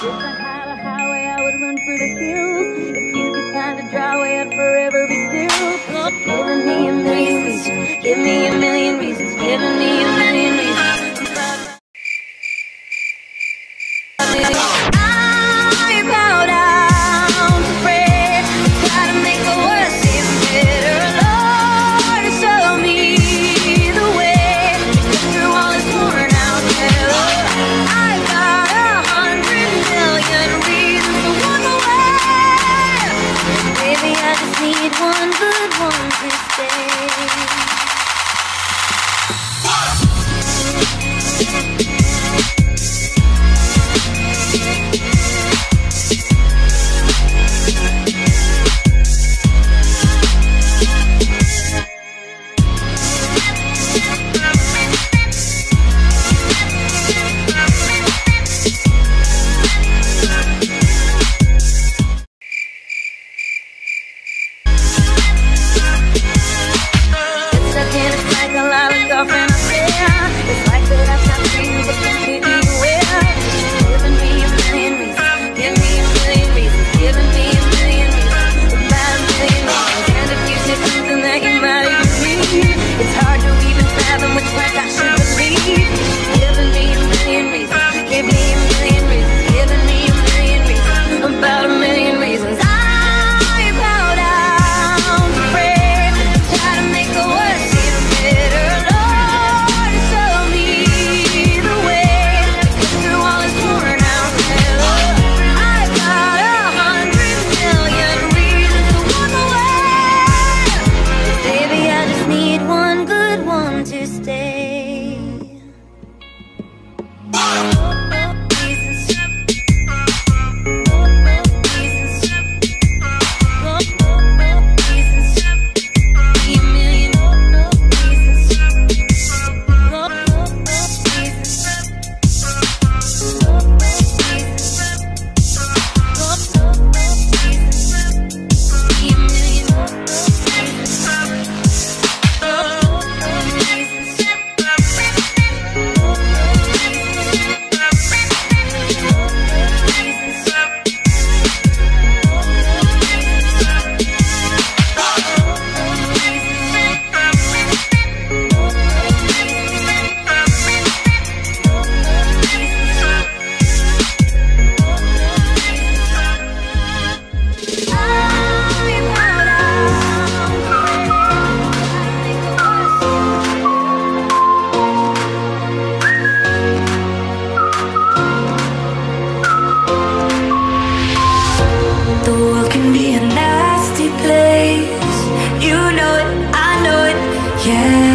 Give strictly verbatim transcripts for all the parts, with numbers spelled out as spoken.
If I had a highway, I would run for the hills. If you could find a dry way, I'd forever be still. Giving me a million reasons, give me a million reasons, giving me a million reasons. I bow down to pray, try to make the worst seem better. Lord, show me the way, get through all this worn out terror. I got a hundred million reasons to walk away. Baby, I just need one good one to stay.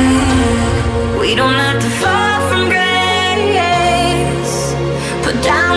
We don't have to fall from grace. Put down